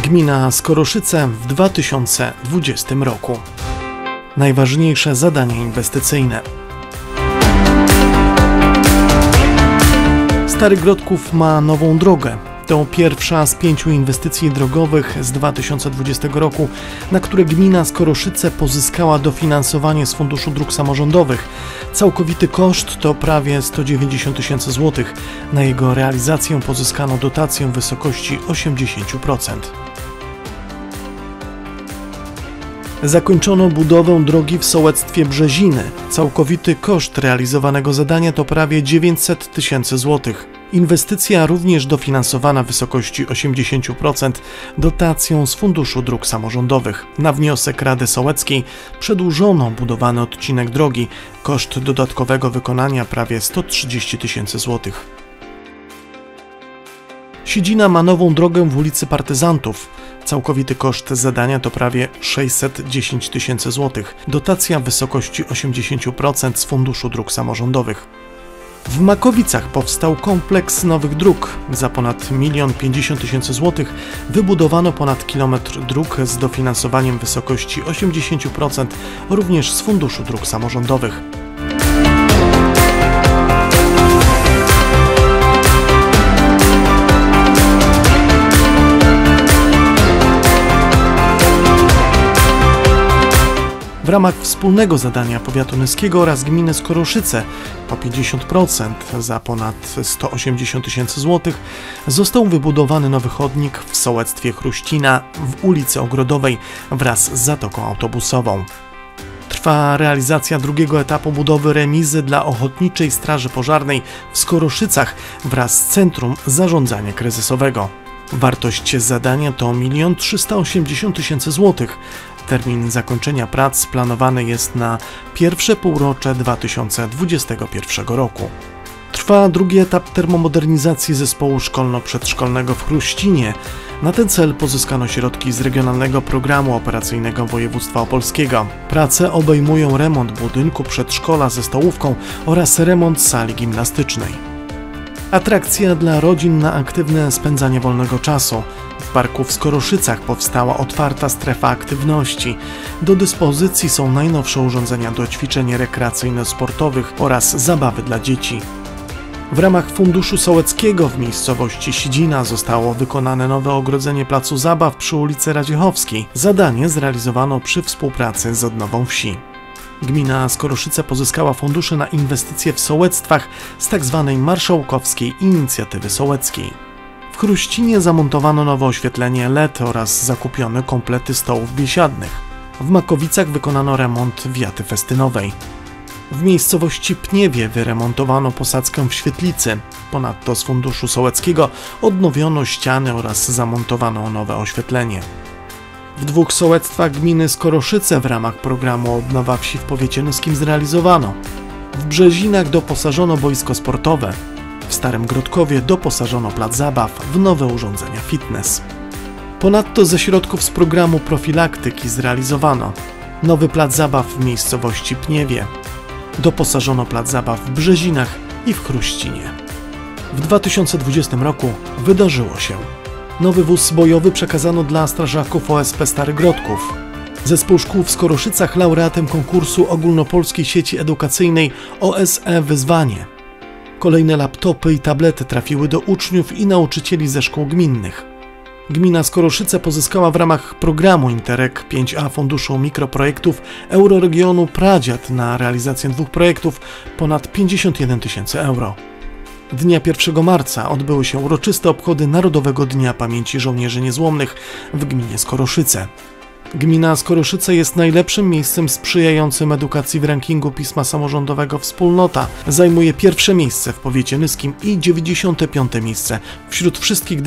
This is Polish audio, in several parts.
Gmina Skoroszyce w 2020 roku. Najważniejsze zadania inwestycyjne. Stary Grodków ma nową drogę. To pierwsza z 5 inwestycji drogowych z 2020 roku, na które gmina Skoroszyce pozyskała dofinansowanie z Funduszu Dróg Samorządowych. Całkowity koszt to prawie 190 tysięcy złotych. Na jego realizację pozyskano dotację w wysokości 80%. Zakończono budowę drogi w sołectwie Brzeziny. Całkowity koszt realizowanego zadania to prawie 900 tysięcy złotych. Inwestycja również dofinansowana w wysokości 80% dotacją z Funduszu Dróg Samorządowych. Na wniosek Rady Sołeckiej przedłużono budowany odcinek drogi. Koszt dodatkowego wykonania prawie 130 tysięcy złotych. Siedzina ma nową drogę w ulicy Partyzantów. Całkowity koszt zadania to prawie 610 tysięcy złotych. Dotacja w wysokości 80% z Funduszu Dróg Samorządowych. W Makowicach powstał kompleks nowych dróg. Za ponad 1 050 000 złotych wybudowano ponad kilometr dróg z dofinansowaniem w wysokości 80% również z Funduszu Dróg Samorządowych. W ramach wspólnego zadania powiatu nyskiego oraz gminy Skoroszyce po 50% za ponad 180 tysięcy złotych został wybudowany nowy chodnik w sołectwie Chruścina w ulicy Ogrodowej wraz z zatoką autobusową. Trwa realizacja drugiego etapu budowy remizy dla Ochotniczej Straży Pożarnej w Skoroszycach wraz z Centrum Zarządzania Kryzysowego. Wartość zadania to 1 380 tysięcy złotych. Termin zakończenia prac planowany jest na pierwsze półrocze 2021 roku. Trwa drugi etap termomodernizacji zespołu szkolno-przedszkolnego w Chruścinie. Na ten cel pozyskano środki z Regionalnego Programu Operacyjnego Województwa Opolskiego. Prace obejmują remont budynku przedszkola ze stołówką oraz remont sali gimnastycznej. Atrakcja dla rodzin na aktywne spędzanie wolnego czasu. W parku w Skoroszycach powstała otwarta strefa aktywności. Do dyspozycji są najnowsze urządzenia do ćwiczeń rekreacyjno-sportowych oraz zabawy dla dzieci. W ramach Funduszu Sołeckiego w miejscowości Sidzina zostało wykonane nowe ogrodzenie placu zabaw przy ulicy Radziechowskiej. Zadanie zrealizowano przy współpracy z Odnową Wsi. Gmina Skoroszyce pozyskała fundusze na inwestycje w sołectwach z tzw. Marszałkowskiej Inicjatywy Sołeckiej. W Chruścinie zamontowano nowe oświetlenie LED oraz zakupiono komplety stołów biesiadnych. W Makowicach wykonano remont wiaty festynowej. W miejscowości Pniewie wyremontowano posadzkę w świetlicy. Ponadto z Funduszu Sołeckiego odnowiono ściany oraz zamontowano nowe oświetlenie. W 2 sołectwach gminy Skoroszyce w ramach programu Odnowa Wsi w powiecie nyskim zrealizowano. W Brzezinach doposażono boisko sportowe. W Starym Grodkowie doposażono plac zabaw w nowe urządzenia fitness. Ponadto ze środków z programu profilaktyki zrealizowano nowy plac zabaw w miejscowości Pniewie. Doposażono plac zabaw w Brzezinach i w Chruścinie. W 2020 roku wydarzyło się. Nowy wóz bojowy przekazano dla strażaków OSP Stary Grodków. Zespół szkół w Skoroszycach laureatem konkursu ogólnopolskiej sieci edukacyjnej OSE Wyzwanie. Kolejne laptopy i tablety trafiły do uczniów i nauczycieli ze szkół gminnych. Gmina Skoroszyce pozyskała w ramach programu Interreg 5A Funduszu Mikroprojektów Euroregionu Pradziad na realizację 2 projektów ponad 51 tysięcy euro. Dnia 1 marca odbyły się uroczyste obchody Narodowego Dnia Pamięci Żołnierzy Niezłomnych w gminie Skoroszyce. Gmina Skoroszyce jest najlepszym miejscem sprzyjającym edukacji w rankingu pisma samorządowego Wspólnota. Zajmuje pierwsze miejsce w powiecie nyskim i 95. miejsce wśród wszystkich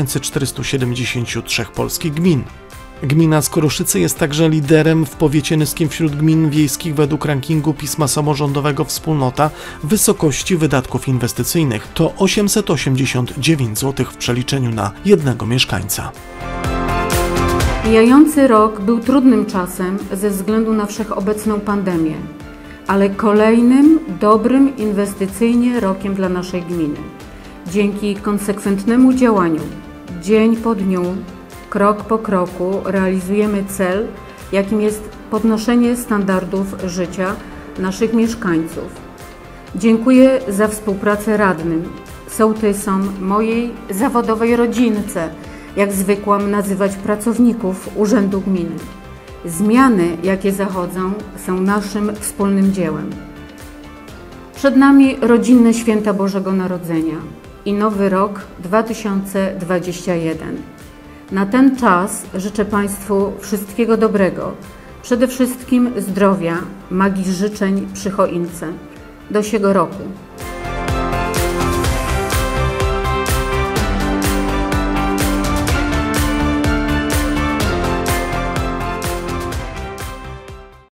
2473 polskich gmin. Gmina Skoroszyce jest także liderem w powiecie nyskim wśród gmin wiejskich według rankingu pisma samorządowego Wspólnota w wysokości wydatków inwestycyjnych. To 889 zł w przeliczeniu na jednego mieszkańca. Mijający rok był trudnym czasem ze względu na wszechobecną pandemię, ale kolejnym, dobrym inwestycyjnie rokiem dla naszej gminy. Dzięki konsekwentnemu działaniu, dzień po dniu, krok po kroku realizujemy cel, jakim jest podnoszenie standardów życia naszych mieszkańców. Dziękuję za współpracę radnym, sołtysom, mojej zawodowej rodzince, jak zwykłam nazywać pracowników Urzędu Gminy. Zmiany, jakie zachodzą, są naszym wspólnym dziełem. Przed nami rodzinne święta Bożego Narodzenia i nowy rok 2021. Na ten czas życzę Państwu wszystkiego dobrego, przede wszystkim zdrowia, magii życzeń przy choince. Do siego roku.